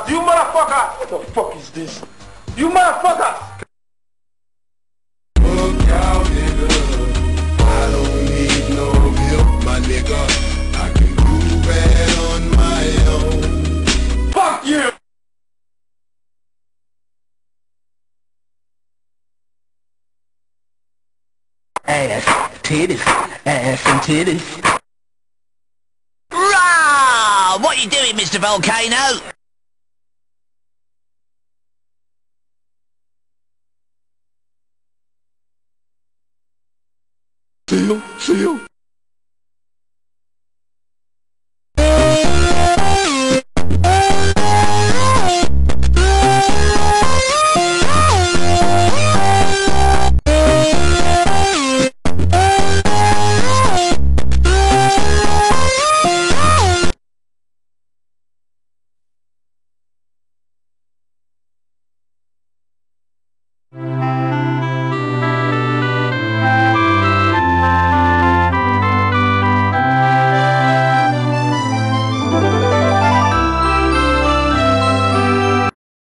You motherfucker! What the fuck is this? You motherfucker! Fuck y'all, nigga. I don't need no help, my nigga. I can do bad on my own. Fuck you! Ass, titties, ass and titties. Rah! What you doing, Mr. Volcano? See you.